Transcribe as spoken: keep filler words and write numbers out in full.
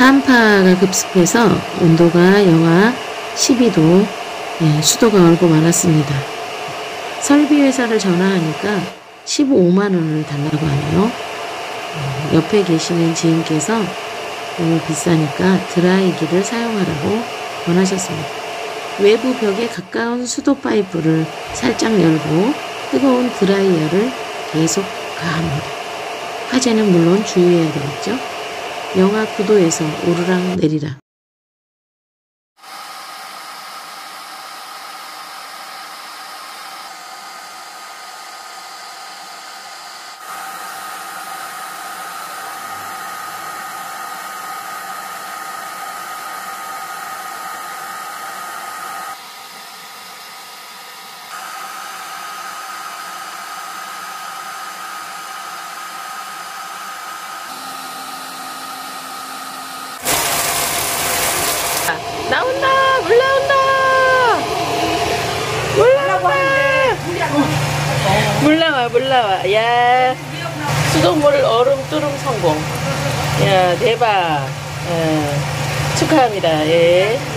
한파가 급습해서 온도가 영하 십이 도, 예, 수도가 얼고 많았습니다. 설비회사를 전화하니까 십오만 원을 달라고 하네요. 어, 옆에 계시는 지인께서 너무 비싸니까 드라이기를 사용하라고 권하셨습니다. 외부 벽에 가까운 수도 파이프를 살짝 열고 뜨거운 드라이어를 계속 가합니다. 화재는 물론 주의해야 되겠죠. 영하 구 도에서 오르락 내리락. 나온다! 물 나온다! 물 나와! 물 나와, 물 나와. 야, 수돗물 얼음 뚫음 성공. 야, 대박. 예, 축하합니다. 예.